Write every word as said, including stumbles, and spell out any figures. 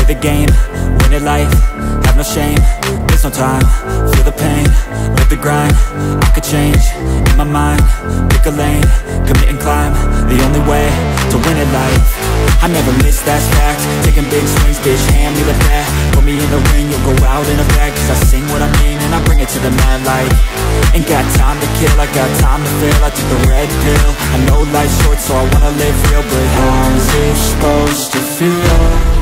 the game, win it life, have no shame. There's no time, feel the pain, live the grind. I could change, in my mind, pick a lane, commit and climb, the only way to win it life. I never miss, that's fact, taking big swings, bitch, hand me the bat. Put me in the ring, you'll go out in a bag. Cause I sing what I mean and I bring it to the mad light. Ain't got time to kill, I got time to feel. I took the red pill, I know life's short so I wanna live real. But how's it supposed to feel?